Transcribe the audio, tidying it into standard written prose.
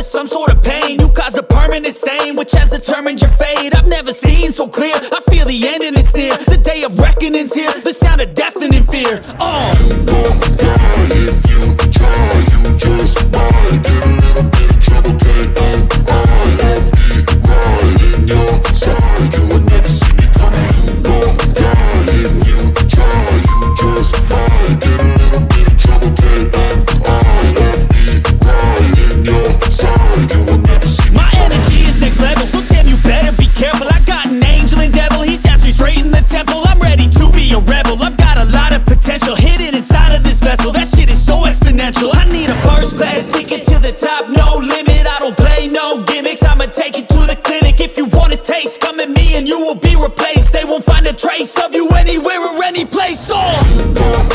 just some sort of pain. You caused a permanent stain, which has determined your fate. I've never seen so clear, I feel the end and it's near. The day of reckoning's here, the sound of deafening fear. You gon' die if you try, you just might get a little bit of trouble, K-N-I-F-E, right in your side, you would never see me coming. You gon' die if you try, you just might get a little bit of trouble, K-N-I-F-E, right in your side, you would never see me coming. My energy is next level, so damn you better be careful. I got an angel and devil, he stabs me straight in the temple. I'm ready to be a rebel, I've got a lot of potential hidden inside of this vessel. That shit is so exponential. I need a first class ticket to the top, no limit. I don't play no gimmicks, I'ma take you to the clinic. If you want a taste, come at me and you will be replaced. They won't find a trace of you anywhere or any place. You gon'